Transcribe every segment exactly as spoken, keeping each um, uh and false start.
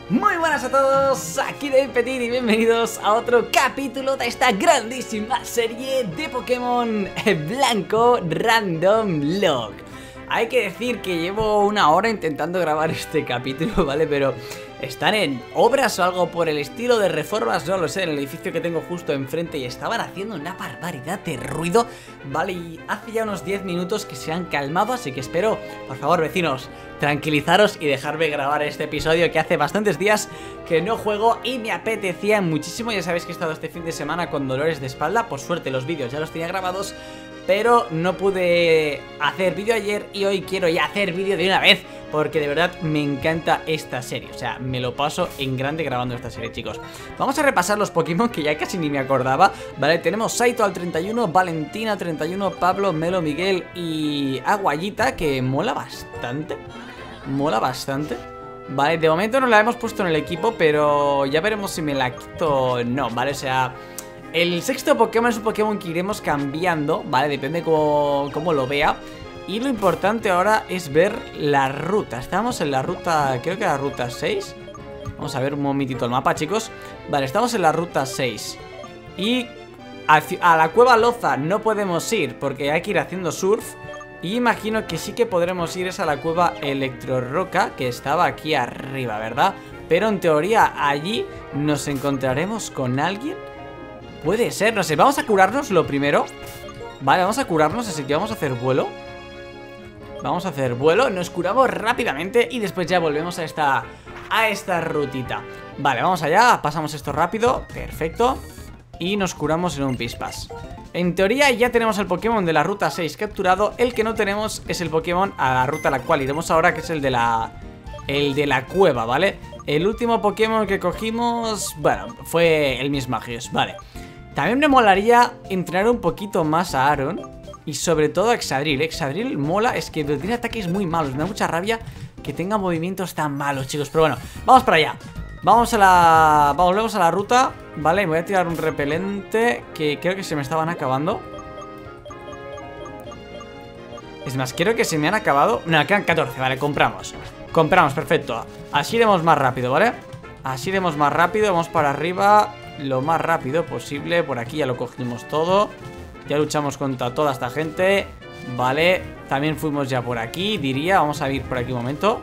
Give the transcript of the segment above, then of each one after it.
Muy buenas a todos, aquí David Petit y bienvenidos a otro capítulo de esta grandísima serie de Pokémon Blanco Random Log. Hay que decir que llevo una hora intentando grabar este capítulo, ¿vale? Pero están en obras o algo por el estilo de reformas, no lo sé, en el edificio que tengo justo enfrente y estaban haciendo una barbaridad de ruido, ¿vale? Y hace ya unos diez minutos que se han calmado, así que espero, por favor, vecinos, tranquilizaros y dejarme grabar este episodio que hace bastantes días que no juego y me apetecía muchísimo. Ya sabéis que he estado este fin de semana con dolores de espalda, por suerte los vídeos ya los tenía grabados, pero no pude hacer vídeo ayer y hoy quiero ya hacer vídeo de una vez, porque de verdad me encanta esta serie. O sea, me lo paso en grande grabando esta serie, chicos. Vamos a repasar los Pokémon que ya casi ni me acordaba. Vale, tenemos Saito al treinta y uno, Valentina treinta y uno, Pablo, Melo, Miguel y Aguayita, que mola bastante. Mola bastante. Vale, de momento no la hemos puesto en el equipo, pero ya veremos si me la quito o no, ¿vale? O sea, el sexto Pokémon es un Pokémon que iremos cambiando, ¿vale? Depende cómo, cómo lo vea. Y lo importante ahora es ver la ruta. Estamos en la ruta, creo que la ruta seis. Vamos a ver un momentito el mapa, chicos. Vale, estamos en la ruta seis. Y a, a la Cueva Loza no podemos ir porque hay que ir haciendo surf. Y imagino que sí que podremos ir es a la Cueva Electro Roca, que estaba aquí arriba, ¿verdad? Pero en teoría allí nos encontraremos con alguien. Puede ser, no sé, vamos a curarnos lo primero. Vale, vamos a curarnos, así que vamos a hacer vuelo. Vamos a hacer vuelo, nos curamos rápidamente y después ya volvemos a esta, a esta rutita. Vale, vamos allá, pasamos esto rápido, perfecto. Y nos curamos en un pispas. En teoría ya tenemos el Pokémon de la ruta seis capturado. El que no tenemos es el Pokémon a la ruta a la cual iremos ahora, que es el de la... El de la cueva, ¿vale? El último Pokémon que cogimos, bueno, fue el Mismagius, vale. También me molaría entrenar un poquito más a Aaron y sobre todo a Exadrill. Exadrill mola, es que tiene ataques muy malos. Me da mucha rabia que tenga movimientos tan malos, chicos. Pero bueno, vamos para allá. Vamos a la... Volvemos a la ruta. Vale, me voy a tirar un repelente que creo que se me estaban acabando. Es más, creo que se me han acabado. No, quedan catorce, vale, compramos. Compramos, perfecto. Así iremos más rápido, ¿vale? Así iremos más rápido, vamos para arriba lo más rápido posible. Por aquí ya lo cogimos todo. Ya luchamos contra toda esta gente. Vale, también fuimos ya por aquí, diría. Vamos a ir por aquí un momento.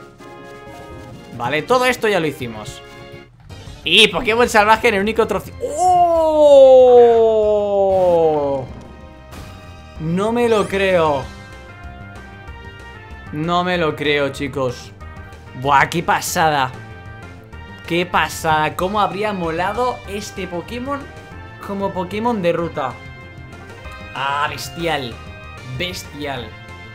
Vale, todo esto ya lo hicimos. Y Pokémon salvaje en el único trozo. ¡Oh! No me lo creo. No me lo creo, chicos. Buah, qué pasada. Qué pasada. Cómo habría molado este Pokémon como Pokémon de ruta. Ah, bestial. Bestial.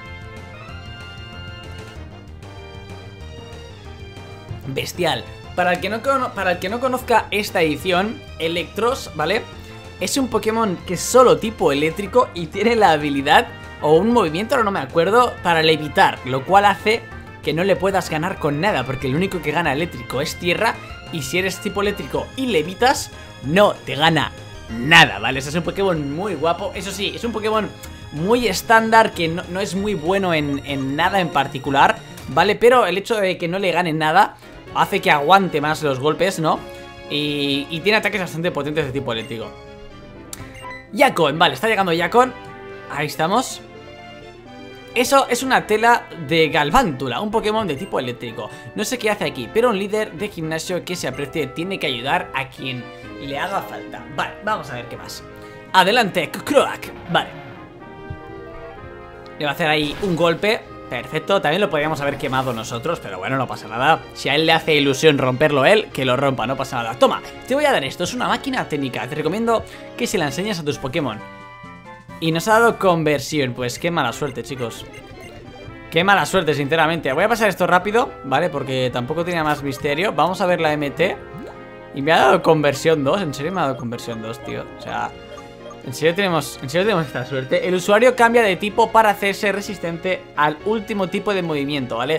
Bestial. Para el que no, para el que no conozca esta edición, Electros, ¿vale? Es un Pokémon que es solo tipo eléctrico y tiene la habilidad, o un movimiento, ahora no me acuerdo, para levitar, lo cual hace que no le puedas ganar con nada, porque el único que gana eléctrico es tierra, y si eres tipo eléctrico y levitas, no te gana nada, ¿vale? Ese es un Pokémon muy guapo. Eso sí, es un Pokémon muy estándar, que no, no es muy bueno en, en nada en particular, ¿vale? Pero el hecho de que no le gane nada hace que aguante más los golpes, ¿no? Y, y tiene ataques bastante potentes de tipo eléctrico. Yakon, vale, está llegando Yakon. Ahí estamos. Eso es una tela de Galvántula, un Pokémon de tipo eléctrico. No sé qué hace aquí, pero un líder de gimnasio que se aprecie tiene que ayudar a quien le haga falta. Vale, vamos a ver qué más. Adelante, Croak. Vale. Le va a hacer ahí un golpe. Perfecto, también lo podríamos haber quemado nosotros, pero bueno, no pasa nada. Si a él le hace ilusión romperlo él, que lo rompa, no pasa nada. Toma, te voy a dar esto, es una máquina técnica. Te recomiendo que se la enseñes a tus Pokémon. Y nos ha dado conversión, pues qué mala suerte, chicos. Qué mala suerte, sinceramente. Voy a pasar esto rápido, ¿vale? Porque tampoco tenía más misterio. Vamos a ver la M T. Y me ha dado conversión dos, en serio me ha dado conversión dos, tío. O sea... ¿En serio tenemos, en serio tenemos esta suerte? El usuario cambia de tipo para hacerse resistente al último tipo de movimiento, ¿vale?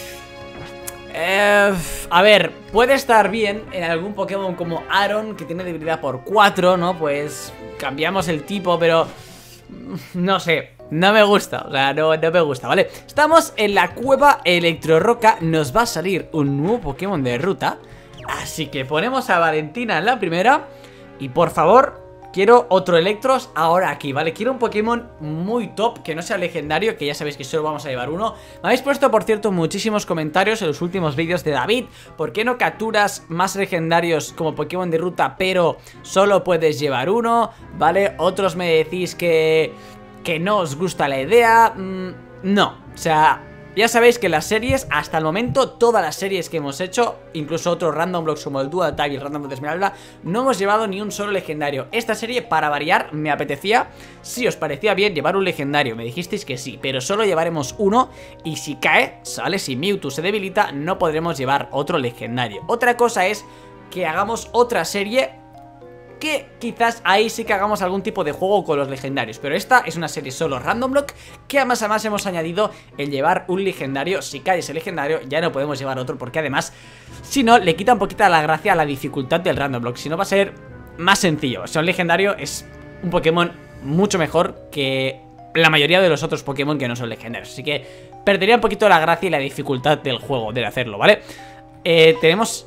Eh, a ver, puede estar bien en algún Pokémon como Aaron, que tiene debilidad por cuatro, ¿no? Pues cambiamos el tipo, pero no sé, no me gusta, o sea, no, no me gusta, ¿vale? Estamos en la cueva Electroroca, nos va a salir un nuevo Pokémon de ruta. Así que ponemos a Valentina en la primera. Y por favor, quiero otro Electros ahora aquí, ¿vale? Quiero un Pokémon muy top, que no sea legendario, que ya sabéis que solo vamos a llevar uno. Me habéis puesto, por cierto, muchísimos comentarios en los últimos vídeos de David. ¿Por qué no capturas más legendarios como Pokémon de ruta, pero solo puedes llevar uno? ¿Vale? Otros me decís que, que no os gusta la idea. mm, No, o sea... Ya sabéis que las series, hasta el momento, todas las series que hemos hecho, incluso otros random blocks como el Dual Tag y el Random Block de Esmeralda, no hemos llevado ni un solo legendario. Esta serie, para variar, me apetecía, si os parecía bien, llevar un legendario. Me dijisteis que sí, pero solo llevaremos uno. Y si cae, sale, si Mewtwo se debilita, no podremos llevar otro legendario. Otra cosa es que hagamos otra serie, que quizás ahí sí que hagamos algún tipo de juego con los legendarios. Pero esta es una serie solo Random Block, que además además hemos añadido el llevar un legendario. Si cae ese legendario ya no podemos llevar otro, porque además, si no, le quita un poquito la gracia a la dificultad del Random Block. Si no, va a ser más sencillo. O sea, un legendario es un Pokémon mucho mejor que la mayoría de los otros Pokémon que no son legendarios. Así que perdería un poquito la gracia y la dificultad del juego, de hacerlo, ¿vale? Eh, tenemos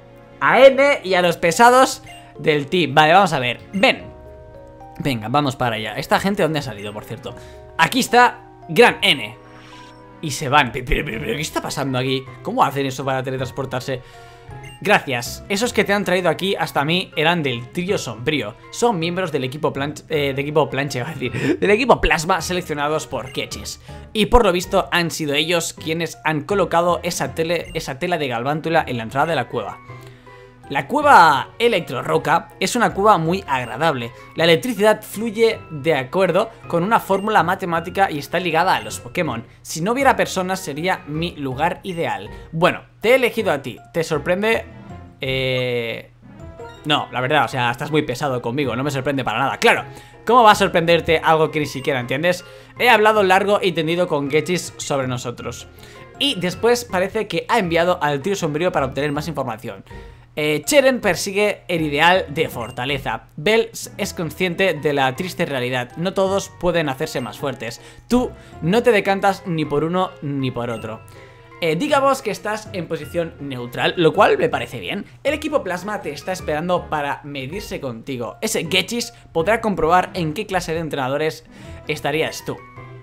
a N y a los pesados del team. Vale, vamos a ver. Ven. Venga, vamos para allá. ¿Esta gente dónde ha salido, por cierto? Aquí está Gran N. Y se van. Pero, pero, pero, ¿qué está pasando aquí? ¿Cómo hacen eso para teletransportarse? Gracias. Esos que te han traído aquí hasta mí eran del trío sombrío. Son miembros del equipo planche, eh, de equipo planche, va a decir, del equipo plasma, seleccionados por Ketchis. Y por lo visto han sido ellos quienes han colocado esa, tele, esa tela de galvántula en la entrada de la cueva. La cueva Electroroca es una cueva muy agradable. La electricidad fluye de acuerdo con una fórmula matemática y está ligada a los Pokémon. Si no hubiera personas sería mi lugar ideal. Bueno, te he elegido a ti. ¿Te sorprende? Eh... No, la verdad, o sea, estás muy pesado conmigo. No me sorprende para nada. Claro, ¿cómo va a sorprenderte algo que ni siquiera entiendes? He hablado largo y tendido con Ketchis sobre nosotros. Y después parece que ha enviado al trío sombrío para obtener más información. Eh, Cheren persigue el ideal de fortaleza. Bell es consciente de la triste realidad. No todos pueden hacerse más fuertes. Tú no te decantas ni por uno ni por otro. Eh, digamos que estás en posición neutral, lo cual me parece bien. El equipo Plasma te está esperando para medirse contigo. Ese Ketchis podrá comprobar en qué clase de entrenadores estarías tú.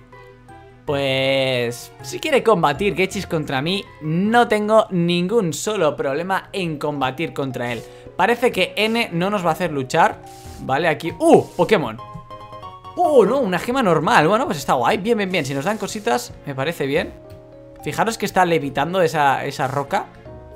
Pues... si quiere combatir Ketchis contra mí, no tengo ningún solo problema en combatir contra él. Parece que N no nos va a hacer luchar. Vale, aquí... ¡Uh! Pokémon. ¡Uh! No, una gema normal. Bueno, pues está guay. Bien, bien, bien. Si nos dan cositas, me parece bien. Fijaros que está levitando esa, esa roca.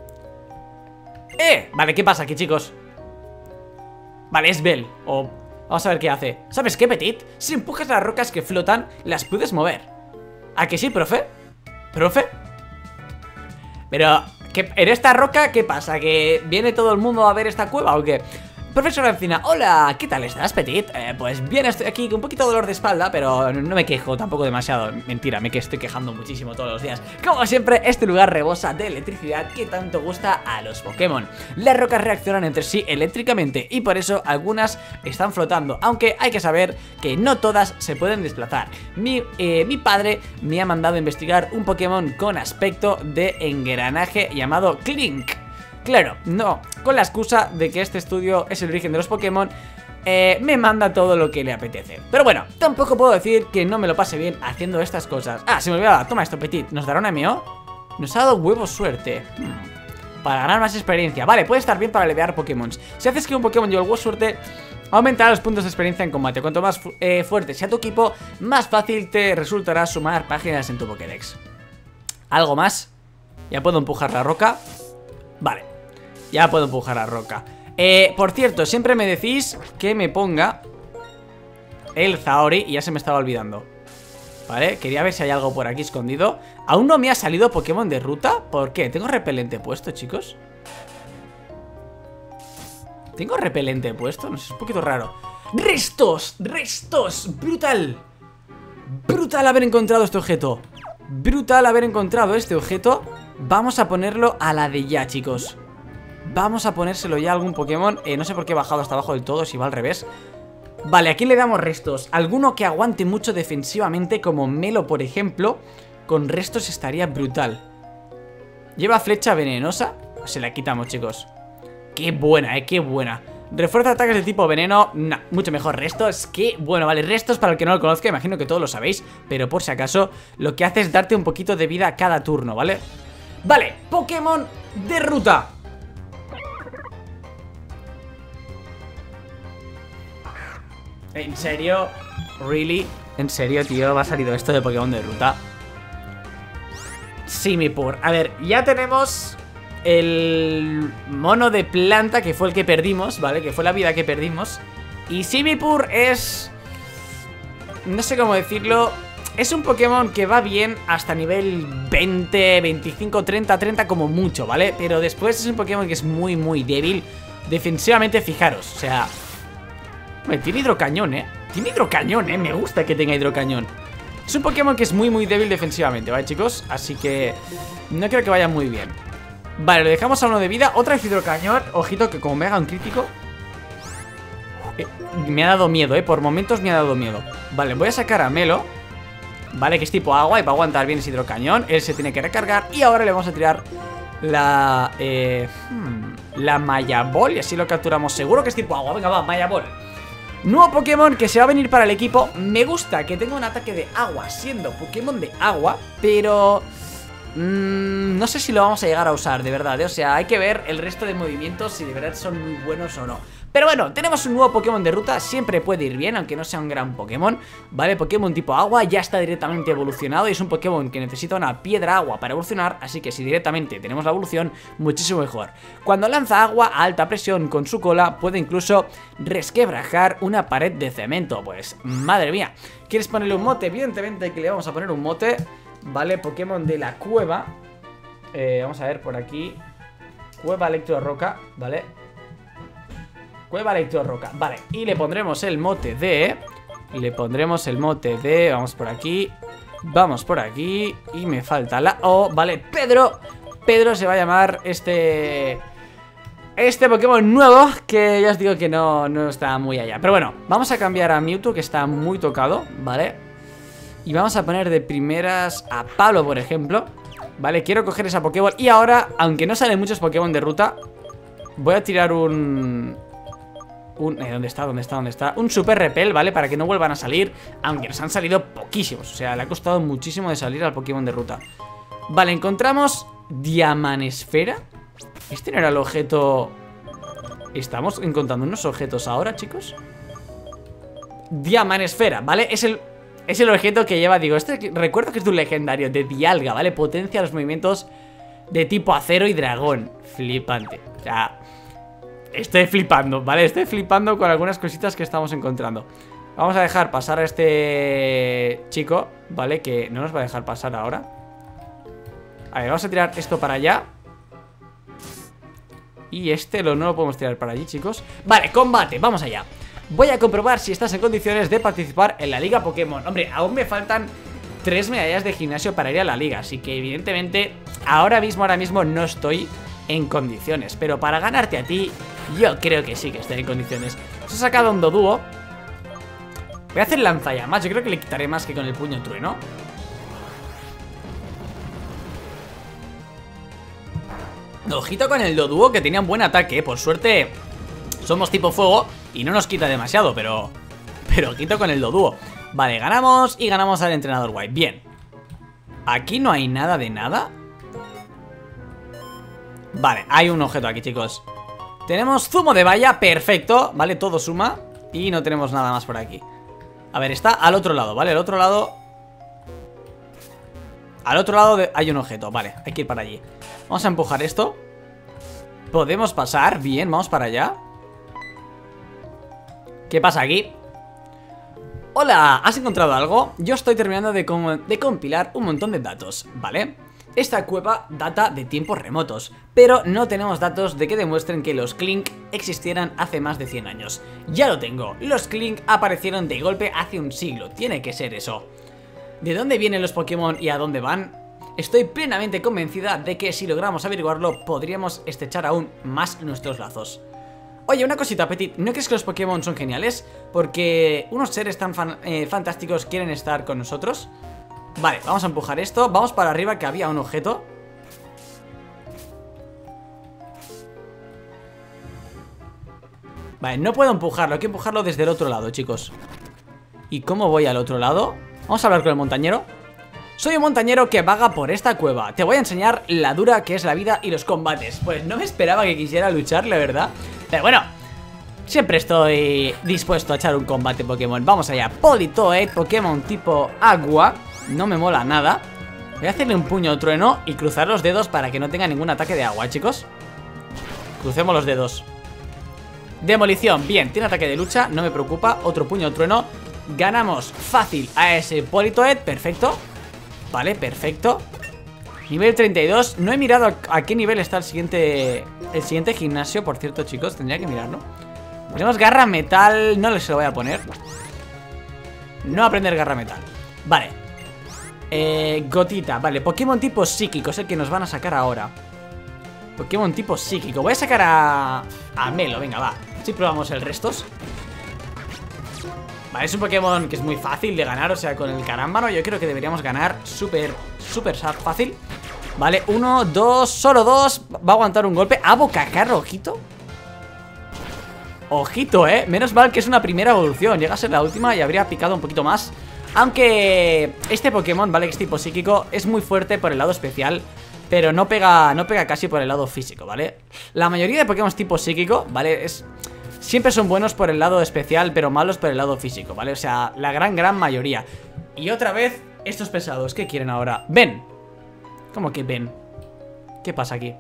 ¡Eh! Vale, ¿qué pasa aquí, chicos? Vale, es Bell. O... vamos a ver qué hace. ¿Sabes qué, Petit? Si empujas las rocas que flotan, las puedes mover. ¿A que sí, profe? ¿Profe? Pero, ¿qué, en esta roca qué pasa? ¿Que viene todo el mundo a ver esta cueva o qué? Profesora Encina, hola, ¿qué tal estás, Petit? Eh, pues bien, estoy aquí con un poquito de dolor de espalda, pero no me quejo tampoco demasiado. Mentira, me que estoy quejando muchísimo todos los días. Como siempre, este lugar rebosa de electricidad que tanto gusta a los Pokémon. Las rocas reaccionan entre sí eléctricamente y por eso algunas están flotando, aunque hay que saber que no todas se pueden desplazar. Mi, eh, mi padre me ha mandado a investigar un Pokémon con aspecto de engranaje llamado Clink. Claro, no, con la excusa de que este estudio es el origen de los Pokémon, eh, me manda todo lo que le apetece. Pero bueno, tampoco puedo decir que no me lo pase bien haciendo estas cosas. Ah, se me olvidaba, toma esto, Petit, ¿nos dará una M O? Nos ha dado huevos suerte. hmm. Para ganar más experiencia. Vale, puede estar bien para levear Pokémon. Si haces que un Pokémon lleve el huevo suerte, aumentará los puntos de experiencia en combate. Cuanto más eh, fuerte sea tu equipo, más fácil te resultará sumar páginas en tu Pokédex. ¿Algo más? Ya puedo empujar la roca. Vale, ya puedo empujar la roca. eh, Por cierto, siempre me decís que me ponga el Zaori y ya se me estaba olvidando. Vale, quería ver si hay algo por aquí escondido. Aún no me ha salido Pokémon de ruta. ¿Por qué? ¿Tengo repelente puesto, chicos? ¿Tengo repelente puesto? No sé, es un poquito raro. ¡Restos! ¡Restos! ¡Brutal! ¡Brutal haber encontrado este objeto! ¡Brutal haber encontrado este objeto! Vamos a ponerlo a la de ya, chicos. Vamos a ponérselo ya a algún Pokémon. eh, No sé por qué he bajado hasta abajo del todo, si va al revés. Vale, ¿a quién le damos restos? Alguno que aguante mucho defensivamente, como Melo, por ejemplo. Con restos estaría brutal. Lleva flecha venenosa. Se la quitamos, chicos. Qué buena, eh, qué buena. Refuerza ataques de tipo veneno. Nah, mucho mejor restos. Qué bueno, vale, restos para el que no lo conozca, imagino que todos lo sabéis, pero por si acaso, lo que hace es darte un poquito de vida cada turno, ¿vale? Vale, Pokémon de ruta. ¿En serio? ¿Really? ¿En serio, tío? ¿Va a salir esto de Pokémon de ruta? Simipour. A ver, ya tenemos el mono de planta, que fue el que perdimos, ¿vale? Que fue la vida que perdimos. Y Simipour es... no sé cómo decirlo. Es un Pokémon que va bien hasta nivel veinte, veinticinco, treinta, treinta como mucho, ¿vale? Pero después es un Pokémon que es muy, muy débil defensivamente, fijaros. O sea... Hombre, tiene hidrocañón, ¿eh? Tiene hidrocañón, ¿eh? Me gusta que tenga hidrocañón. Es un Pokémon que es muy, muy débil defensivamente, ¿vale, chicos? Así que no creo que vaya muy bien. Vale, lo dejamos a uno de vida. Otra vez hidrocañón. Ojito que como me haga un crítico... Eh, me ha dado miedo, ¿eh? Por momentos me ha dado miedo. Vale, voy a sacar a Melo. Vale, que es tipo agua y para aguantar bien ese hidrocañón. Él se tiene que recargar. Y ahora le vamos a tirar la... Eh, hmm, la Maya Ball. Y así lo capturamos. Seguro que es tipo agua. Venga, va, Maya Ball. Nuevo Pokémon que se va a venir para el equipo. Me gusta que tenga un ataque de agua siendo Pokémon de agua, pero... Mmm, no sé si lo vamos a llegar a usar, de verdad, ¿eh? O sea, hay que ver el resto de movimientos si de verdad son muy buenos o no. Pero bueno, tenemos un nuevo Pokémon de ruta. Siempre puede ir bien, aunque no sea un gran Pokémon, ¿vale? Pokémon tipo agua ya está directamente evolucionado y es un Pokémon que necesita una piedra agua para evolucionar. Así que si directamente tenemos la evolución, muchísimo mejor. Cuando lanza agua a alta presión con su cola, puede incluso resquebrajar una pared de cemento. Pues, madre mía. ¿Quieres ponerle un mote? Evidentemente que le vamos a poner un mote. Vale, Pokémon de la cueva. eh, Vamos a ver por aquí. Cueva Electro Roca, ¿vale? Cueva Electro Roca, vale. Y le pondremos el mote de... Le pondremos el mote de... Vamos por aquí. Vamos por aquí. Y me falta la O, vale, Pedro. Pedro se va a llamar este... Este Pokémon nuevo, que ya os digo que no, no está muy allá. Pero bueno, vamos a cambiar a Mewtwo, que está muy tocado, ¿vale? Y vamos a poner de primeras a Pablo, por ejemplo. Vale, quiero coger esa Pokéball. Y ahora, aunque no salen muchos Pokémon de ruta, voy a tirar un... un eh, ¿Dónde está? ¿Dónde está? ¿Dónde está? Un Super Repel, ¿vale? Para que no vuelvan a salir. Aunque nos han salido poquísimos. O sea, le ha costado muchísimo de salir al Pokémon de ruta. Vale, encontramos Diamanesfera. Este no era el objeto... Estamos encontrando unos objetos ahora, chicos. Diamanesfera, ¿vale? Es el... Es el objeto que lleva, digo, este recuerdo que es de un legendario, de Dialga, ¿vale? Potencia los movimientos de tipo acero y dragón. Flipante. O sea, estoy flipando, ¿vale? Estoy flipando con algunas cositas que estamos encontrando. Vamos a dejar pasar a este chico, ¿vale? Que no nos va a dejar pasar ahora. A ver, vamos a tirar esto para allá. Y este lo, no lo podemos tirar para allí, chicos. Vale, combate, vamos allá. Voy a comprobar si estás en condiciones de participar en la Liga Pokémon. Hombre, aún me faltan tres medallas de gimnasio para ir a la liga. Así que evidentemente ahora mismo, ahora mismo no estoy en condiciones. Pero para ganarte a ti, yo creo que sí que estoy en condiciones. Se ha sacado un Doduo. Voy a hacer lanzallamas, yo creo que le quitaré más que con el puño trueno. Ojito con el Doduo, que tenía un buen ataque. Por suerte somos tipo fuego y no nos quita demasiado, pero... Pero ojito con el Doduo. Vale, ganamos y ganamos al entrenador White. Bien. Aquí no hay nada de nada. Vale, hay un objeto aquí, chicos. Tenemos zumo de valla, perfecto. Vale, todo suma. Y no tenemos nada más por aquí. A ver, está al otro lado, ¿vale? Al otro lado... Al otro lado de... hay un objeto, vale, hay que ir para allí. Vamos a empujar esto. Podemos pasar, bien, vamos para allá. ¿Qué pasa aquí? Hola, ¿has encontrado algo? Yo estoy terminando de, com de compilar un montón de datos, ¿vale? Esta cueva data de tiempos remotos, pero no tenemos datos de que demuestren que los Klink existieran hace más de cien años. Ya lo tengo, los Klink aparecieron de golpe hace un siglo, tiene que ser eso. ¿De dónde vienen los Pokémon y a dónde van? Estoy plenamente convencida de que si logramos averiguarlo, podríamos estrechar aún más nuestros lazos. Oye, una cosita, Petit, ¿no crees que los Pokémon son geniales? Porque unos seres tan fan, eh, fantásticos quieren estar con nosotros. Vale, vamos a empujar esto. Vamos para arriba, que había un objeto. Vale, no puedo empujarlo, hay que empujarlo desde el otro lado, chicos. ¿Y cómo voy al otro lado? Vamos a hablar con el montañero. Soy un montañero que vaga por esta cueva. Te voy a enseñar la dura que es la vida y los combates. Pues no me esperaba que quisiera luchar, la verdad. Pero bueno, siempre estoy dispuesto a echar un combate Pokémon. Vamos allá, Politoed, Pokémon tipo agua. No me mola nada. Voy a hacerle un puño trueno y cruzar los dedos para que no tenga ningún ataque de agua, chicos. Crucemos los dedos. Demolición, bien, tiene ataque de lucha, no me preocupa. Otro puño trueno. Ganamos fácil a ese Politoed, perfecto. Vale, perfecto. Nivel treinta y dos. No he mirado a, a qué nivel está el siguiente El siguiente gimnasio, por cierto, chicos. Tendría que mirarlo. Tenemos garra metal. No les lo voy a poner. No aprender garra metal. Vale, eh, Gotita, vale, Pokémon tipo psíquico es el que nos van a sacar ahora. Pokémon tipo psíquico. Voy a sacar a... a Melo, venga, va. Si probamos el restos. Vale, es un Pokémon que es muy fácil de ganar. O sea, con el carámbano yo creo que deberíamos ganar súper, súper fácil. Vale, uno, dos, solo dos. Va a aguantar un golpe. ¿Ah, Bocacarro, ojito? Ojito, eh, menos mal que es una primera evolución. Llega a ser la última y habría picado un poquito más. Aunque este Pokémon, vale, que es tipo psíquico, es muy fuerte por el lado especial, pero no pega, no pega casi por el lado físico, ¿vale? La mayoría de Pokémon tipo psíquico, ¿vale? Es... siempre son buenos por el lado especial, pero malos por el lado físico, ¿vale? O sea, la gran, gran mayoría. Y otra vez, estos pesados, ¿qué quieren ahora? ¡Ven! ¿Cómo que ven? ¿Qué pasa aquí?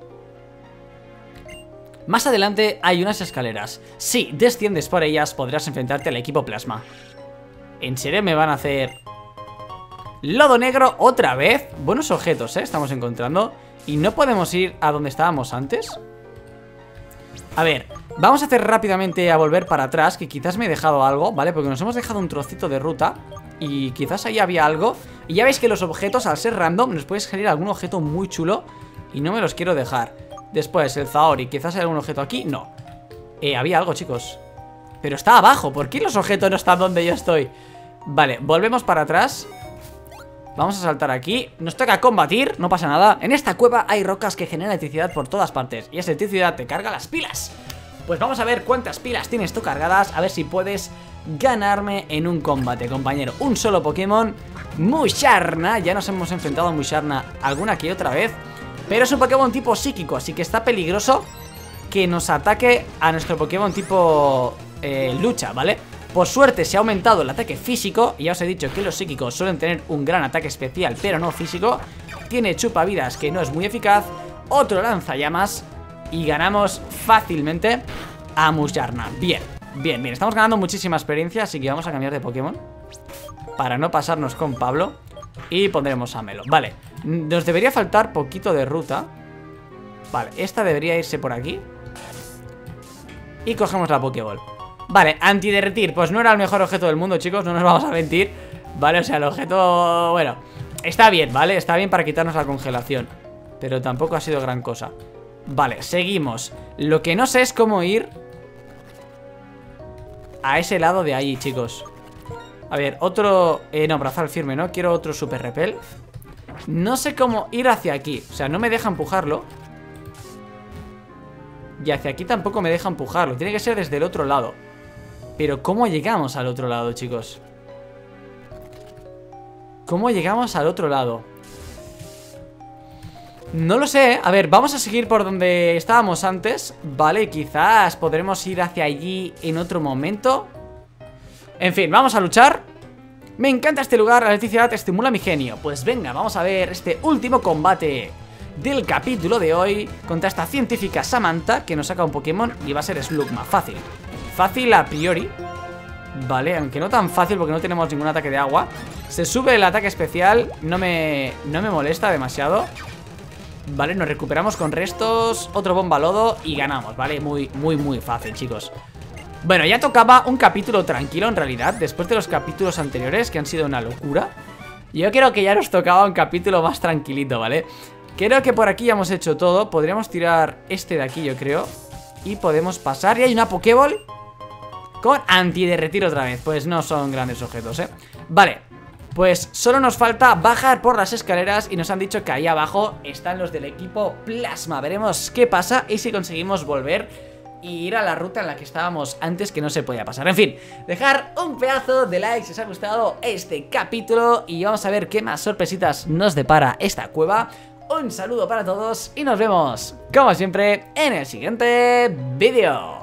Más adelante hay unas escaleras. Si desciendes por ellas, podrás enfrentarte al equipo Plasma. ¿En serio me van a hacer lodo negro otra vez? Buenos objetos, ¿eh? Estamos encontrando. ¿Y no podemos ir a donde estábamos antes? A ver, vamos a hacer rápidamente a volver para atrás, que quizás me he dejado algo, ¿vale? Porque nos hemos dejado un trocito de ruta y quizás ahí había algo. Y ya veis que los objetos, al ser random, nos puede salir algún objeto muy chulo y no me los quiero dejar. Después, el Zaori, quizás hay algún objeto aquí. No, eh, había algo, chicos. Pero está abajo, ¿por qué los objetos no están donde yo estoy? Vale, volvemos para atrás. Vamos a saltar aquí. Nos toca combatir, no pasa nada. En esta cueva hay rocas que generan electricidad por todas partes, y esa electricidad te carga las pilas. Pues vamos a ver cuántas pilas tienes tú cargadas. A ver si puedes ganarme en un combate, compañero. Un solo Pokémon, Musharna. Ya nos hemos enfrentado a Musharna alguna que otra vez, pero es un Pokémon tipo psíquico, así que está peligroso que nos ataque a nuestro Pokémon tipo eh, lucha, ¿vale? Por suerte se ha aumentado el ataque físico. Y ya os he dicho que los psíquicos suelen tener un gran ataque especial, pero no físico. Tiene chupavidas, que no es muy eficaz. Otro lanzallamas. Y ganamos fácilmente a Musharna. Bien, bien, bien, estamos ganando muchísima experiencia, así que vamos a cambiar de Pokémon para no pasarnos con Pablo. Y pondremos a Melo, vale. Nos debería faltar poquito de ruta. Vale, esta debería irse por aquí. Y cogemos la Pokéball. Vale, antiderretir, pues no era el mejor objeto del mundo, chicos, no nos vamos a mentir. Vale, o sea, el objeto, bueno, está bien, ¿vale? Está bien para quitarnos la congelación, pero tampoco ha sido gran cosa. Vale, seguimos. Lo que no sé es cómo ir a ese lado de ahí, chicos. A ver, otro... Eh, no, brazal firme, ¿no? Quiero otro super repel. No sé cómo ir hacia aquí. O sea, no me deja empujarlo. Y hacia aquí tampoco me deja empujarlo. Tiene que ser desde el otro lado. Pero ¿cómo llegamos al otro lado, chicos? ¿Cómo llegamos al otro lado? No lo sé. A ver, vamos a seguir por donde estábamos antes. Vale, quizás podremos ir hacia allí en otro momento. En fin, vamos a luchar. Me encanta este lugar, la electricidad estimula mi genio. Pues venga, vamos a ver este último combate del capítulo de hoy contra esta científica Samantha, que nos saca un Pokémon y va a ser Slugma. Fácil. Fácil a priori. Vale, aunque no tan fácil porque no tenemos ningún ataque de agua. Se sube el ataque especial. No me, no me molesta demasiado. Vale, nos recuperamos con restos. Otro bomba lodo y ganamos, ¿vale? Muy, muy, muy fácil, chicos. Bueno, ya tocaba un capítulo tranquilo en realidad. Después de los capítulos anteriores, que han sido una locura, yo creo que ya nos tocaba un capítulo más tranquilito, ¿vale? Creo que por aquí ya hemos hecho todo. Podríamos tirar este de aquí, yo creo. Y podemos pasar. Y hay una Pokéball con antiderretir otra vez. Pues no son grandes objetos, ¿eh? Vale, pues solo nos falta bajar por las escaleras. Y nos han dicho que ahí abajo están los del equipo Plasma. Veremos qué pasa y si conseguimos volver y ir a la ruta en la que estábamos antes, que no se podía pasar. En fin, dejar un pedazo de like si os ha gustado este capítulo. Y vamos a ver qué más sorpresitas nos depara esta cueva. Un saludo para todos y nos vemos, como siempre, en el siguiente vídeo.